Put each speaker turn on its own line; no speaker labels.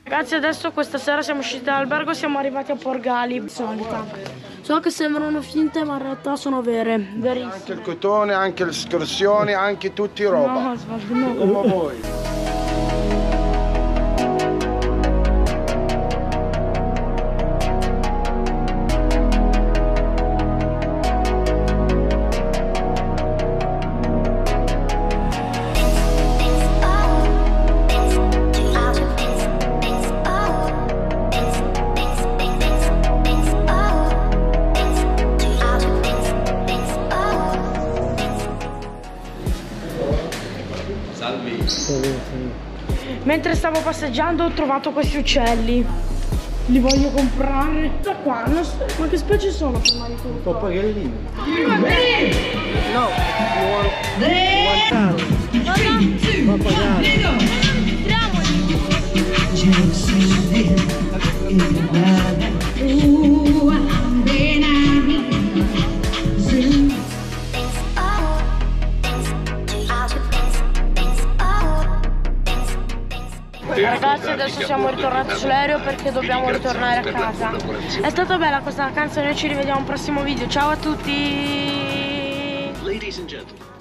Ragazzi, adesso questa sera siamo usciti dall'albergo e siamo arrivati a Porgali. Solita. So che sembrano finte, ma in realtà sono vere. Verissime.
Anche il cotone, anche le escursioni, anche tutti roba.
No.
Come voi.
Mentre stavo passeggiando ho trovato questi uccelli. Li voglio comprare. Da qua, non so, ma che specie sono prima di tutto?
Pappagallini.
No.
Ragazzi, adesso siamo ritornati sull'aereo perché dobbiamo ritornare a casa. È stata bella questa vacanza, noi ci rivediamo al prossimo video. Ciao a tutti!
Ladies and gentlemen.